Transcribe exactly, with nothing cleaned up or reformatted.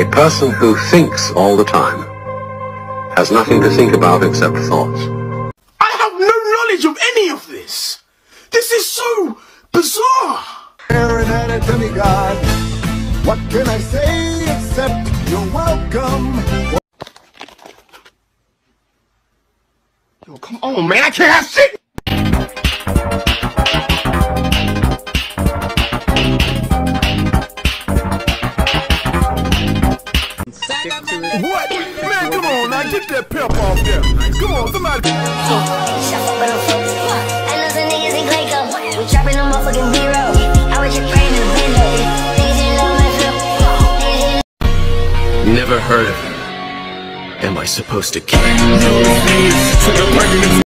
A person who thinks all the time has nothing to think about except thoughts. I have no knowledge of any of this. This is so bizarre. Aaron had a demigod. What can I say except you're welcome? Yo, come on, man. I can't have shit. What? Man, come on now, get that pep off there. Come on, somebody. I know some niggas in Clayco. We trapping them motherfucking zero. I was just praying to Bendo. Niggas in love with flip. Never heard of him. Am I supposed to care?